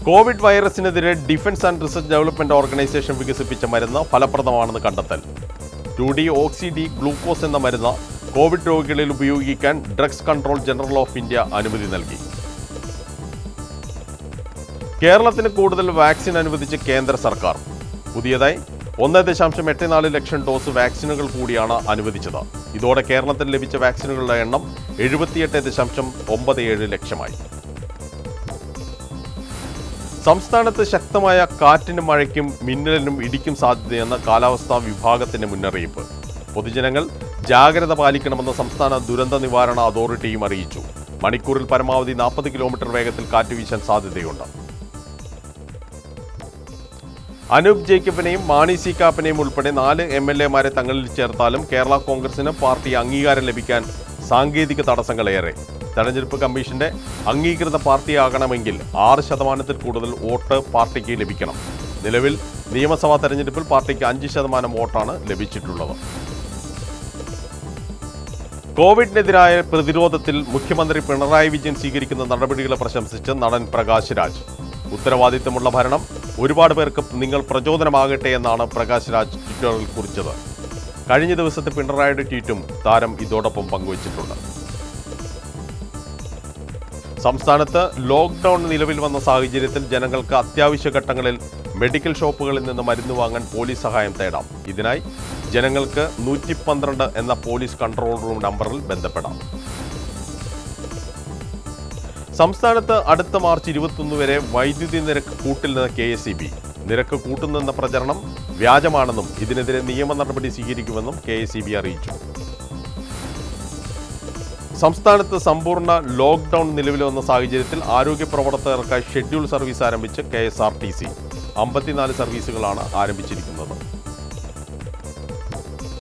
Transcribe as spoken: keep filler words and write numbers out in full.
Covid വൈറസിനെതിരെ defence and research development organisation വികസിപ്പിച്ച മരുന്ന് ഫലപ്രദമാണെന്ന് കണ്ടെത്തൽ. Two deoxy D glucose എന്ന മരുന്ന് കോവിഡ് രോഗികളിൽ ഉപയോഗിക്കാൻ drugs control general of India അനുമതി നൽകി. കേരളത്തിന് കൂടുതൽ വാക്സിൻ അനുവദിച്ച് കേന്ദ്ര സർക്കാർ. പുതിയതായി ഒന്ന് ദശാംശം എട്ട് നാല് ലക്ഷം ഡോസ് വാക്സിനുകൾ കൂടിയാണ് അനുവദിച്ചത്. ഇതോടെ കേരളത്തിൽ ലഭിച്ച വാക്സിനുകളുടെ എണ്ണം എഴുപത്തിയെട്ട് ദശാംശം ഒമ്പത് ഏഴ് ലക്ഷമായി. സംസ്ഥാനത്ത് ശക്തമായ കാറ്റിനും മഴയ്ക്കും മിന്നലിനും ഇടിക്കും സാധ്യതയെന്ന് കാലാവസ്ഥാ വിഭാഗത്തിന്റെ മുന്നറിയിപ്പ്. പൊതുജനങ്ങൾ ജാഗ്രത പാലിക്കണമെന്ന് സംസ്ഥാന ദുരന്ത നിവാരണ അതോറിറ്റിയും അറിയിച്ചു. മണിക്കൂറിൽ പരമാവധി നാൽപ്പത് കിലോമീറ്റർ വേഗത്തിൽ കാറ്റ് വീശാൻ സാധ്യതയുണ്ട്. അനൂപ് ജേക്കബിനെയും മാണി സി കാപ്പനെയും ഉൾപ്പെടെ നാല് എം എൽ എമാരെ തങ്ങളിൽ ചേർത്താലും കേരള കോൺഗ്രസിന് പാർട്ടി അംഗീകാരം ലഭിക്കാൻ സാങ്കേതിക തടസ്സങ്ങളേറെ. തെരഞ്ഞെടുപ്പ് കമ്മീഷന്റെ അംഗീകൃത പാർട്ടിയാകണമെങ്കിൽ ആറ് ശതമാനത്തിൽ കൂടുതൽ വോട്ട് പാർട്ടിക്ക് ലഭിക്കണം. നിലവിൽ നിയമസഭാ തെരഞ്ഞെടുപ്പിൽ പാർട്ടിക്ക് അഞ്ച് ശതമാനം വോട്ടാണ് ലഭിച്ചിട്ടുള്ളത്. കോവിഡിനെതിരായ പ്രതിരോധത്തിൽ മുഖ്യമന്ത്രി പിണറായി വിജയൻ സ്വീകരിക്കുന്ന നടപടികളെ പ്രശംസിച്ച് നടൻ പ്രകാശ് രാജ്. ഉത്തരവാദിത്തമുള്ള ഭരണം ഒരുപാട് പേർക്ക് നിങ്ങൾ പ്രചോദനമാകട്ടെ എന്നാണ് പ്രകാശ് രാജ് ട്വിറ്ററിൽ കുറിച്ചത്. കഴിഞ്ഞ ദിവസത്തെ പിണറായിയുടെ ട്വീറ്റും താരം ഇതോടൊപ്പം പങ്കുവച്ചിട്ടുണ്ട്. സംസ്ഥാനത്ത് ലോക്ക്ഡൌൺ നിലവിൽ വന്ന സാഹചര്യത്തിൽ ജനങ്ങൾക്ക് അത്യാവശ്യ ഘട്ടങ്ങളിൽ മെഡിക്കൽ ഷോപ്പുകളിൽ നിന്ന് മരുന്ന് വാങ്ങാൻ പോലീസ് സഹായം തേടാം. ഇതിനായി ജനങ്ങൾക്ക് നൂറ്റി പന്ത്രണ്ട് എന്ന പോലീസ് കൺട്രോൾ റൂം നമ്പറിൽ ബന്ധപ്പെടാം. സംസ്ഥാനത്ത് അടുത്ത മാർച്ച് ഇരുപത്തൊന്ന് വരെ വൈദ്യുതി നിരക്ക് കൂട്ടില്ലെന്ന് കെ എസ് ഇ ബി. നിരക്ക് കൂട്ടുന്നെന്ന പ്രചരണം വ്യാജമാണെന്നും ഇതിനെതിരെ നിയമ നടപടി സ്വീകരിക്കുമെന്നും കെ എസ് ഇ ബി അറിയിച്ചു. സംസ്ഥാനത്ത് സമ്പൂർണ്ണ ലോക്ക്ഡൌൺ നിലവിൽ വന്ന സാഹചര്യത്തിൽ ആരോഗ്യ പ്രവർത്തകർക്കായി ഷെഡ്യൂൾ സർവീസ് ആരംഭിച്ച് K S R T C. അമ്പത്തിനാല് സർവീസുകളാണ് ആരംഭിച്ചിരിക്കുന്നത്.